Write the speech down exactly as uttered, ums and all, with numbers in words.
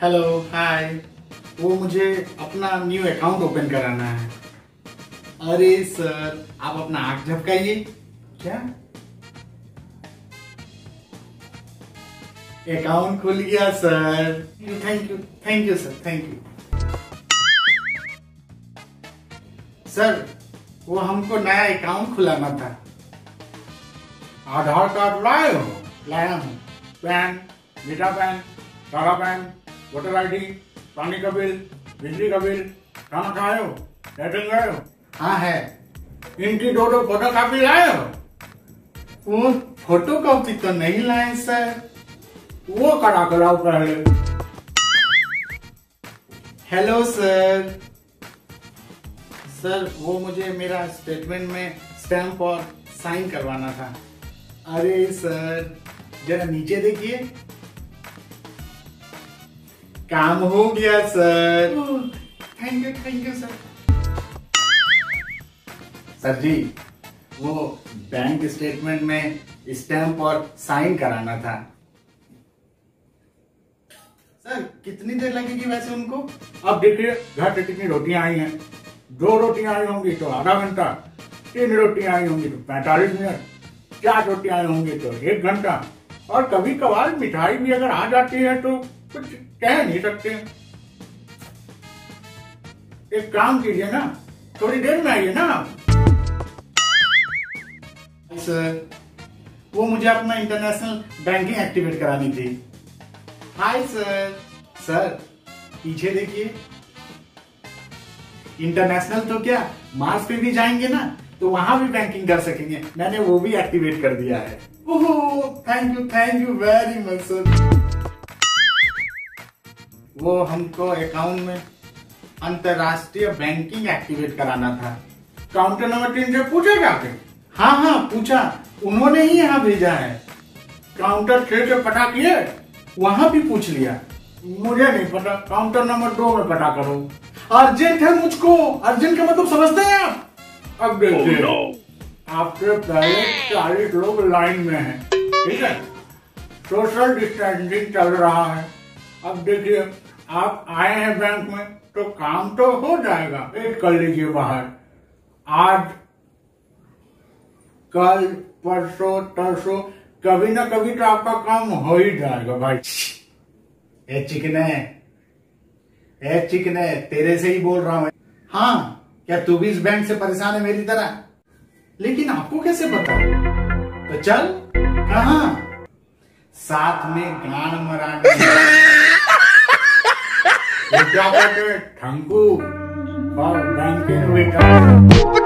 Hello hi. वो मुझे अपना न्यू अकाउंट ओपन कराना है। अरे सर आप अपना आंख झपकाइए। क्या अकाउंट खुल गया sir? Thank you thank you sir thank you sir. वो हमको नया अकाउंट खुलाना था। आधार कार्ड लाए हो? लाया हूँ। पैन, मीठा पैन, सारा पैन, वोटर आई डी, पानी का बिल, बिजली का बिल, खाना खाए हो, लेटरिन गए हो? हाँ है। इनकी दो दो फोटो कॉपी लाए हो? वो फोटो कॉपी तो नहीं लाए सर। वो करा कर लाओ पहले। Hello sir. सर वो मुझे मेरा स्टेटमेंट में स्टैम्प और साइन करवाना था। अरे सर जरा नीचे देखिए। काम हो गया sir. Thank you thank you sir. Sir ji वो बैंक स्टेटमेंट में स्टैम्प और साइन कराना था। सर कितनी देर लगेगी वैसे उनको? अब देखिए घर पे कितनी रोटियां आई हैं। दो रोटियां आई होंगी तो आधा घंटा, तीन रोटियां आई होंगी तो पैंतालीस मिनट, चार रोटियां आई होंगी तो एक घंटा, और कभी कभार मिठाई भी अगर आ जाती है तो कुछ कह नहीं सकते। एक काम कीजिए ना, थोड़ी देर में आइए ना। सर वो मुझे अपना इंटरनेशनल बैंकिंग एक्टिवेट करानी थी। Hi sir. सर पीछे देखिए। इंटरनेशनल तो क्या, मार्स पे भी जाएंगे ना तो वहां भी बैंकिंग कर सकेंगे। मैंने वो भी एक्टिवेट कर दिया है। Oh thank you thank you very much sir. वो हमको अकाउंट में अंतरराष्ट्रीय बैंकिंग एक्टिवेट कराना था। काउंटर नंबर तीन से पूछा जाके? हाँ हाँ पूछा, उन्होंने ही यहाँ भेजा है। काउंटर छह से पता किए, वहां भी पूछ लिया। मुझे नहीं पता, काउंटर नंबर दो में पता करो। अर्जेंट है मुझको। अर्जेंट का मतलब समझते हैं आप? अब देखिए oh, no. आपके पहले चालीस लोग लाइन में हैं, ठीक है? सोशल डिस्टेंसिंग चल रहा है। अब देखिए आप आए हैं बैंक में तो काम तो हो जाएगा। वेट कर लीजिए बाहर। आज कल परसों तरसों कभी ना कभी तो आपका काम हो ही जाएगा भाई। ए चिकने ए चिकने तेरे से ही बोल रहा हूँ। हाँ क्या तू भी इस बैंक से परेशान है मेरी तरह? लेकिन आपको कैसे पता? तो चल। कहाँ? साथ में गान मराने। क्या कहते हैं? ठंकू और बैंकिंग विकास।